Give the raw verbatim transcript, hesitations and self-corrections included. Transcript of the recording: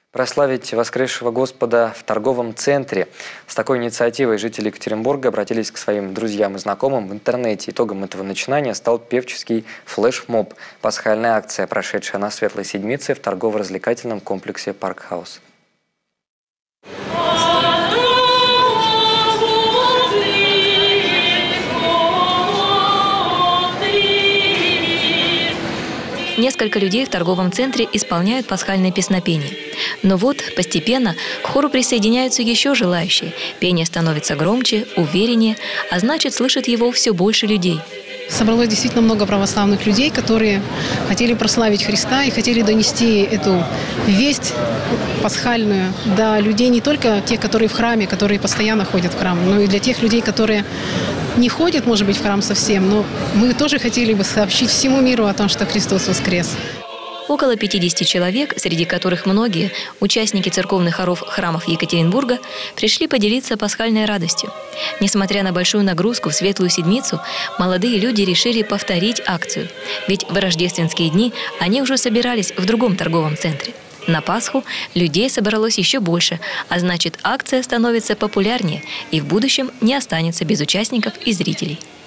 Прославить воскресшего Господа в торговом центре. С такой инициативой жители Екатеринбурга обратились к своим друзьям и знакомым в интернете. Итогом этого начинания стал певческий флешмоб. Пасхальная акция, прошедшая на Светлой Седмице в торгово-развлекательном комплексе «Паркхаус». Несколько людей в торговом центре исполняют пасхальное песнопение. Но вот постепенно к хору присоединяются еще желающие. Пение становится громче, увереннее, а значит, слышит его все больше людей. Собралось действительно много православных людей, которые хотели прославить Христа и хотели донести эту весть пасхальную до людей, не только тех, которые в храме, которые постоянно ходят в храм, но и для тех людей, которые не ходят, может быть, в храм совсем, но мы тоже хотели бы сообщить всему миру о том, что Христос воскрес. Около пятидесяти человек, среди которых многие участники церковных хоров храмов Екатеринбурга, пришли поделиться пасхальной радостью. Несмотря на большую нагрузку в Светлую Седмицу, молодые люди решили повторить акцию. Ведь в рождественские дни они уже собирались в другом торговом центре. На Пасху людей собралось еще больше, а значит, акция становится популярнее и в будущем не останется без участников и зрителей.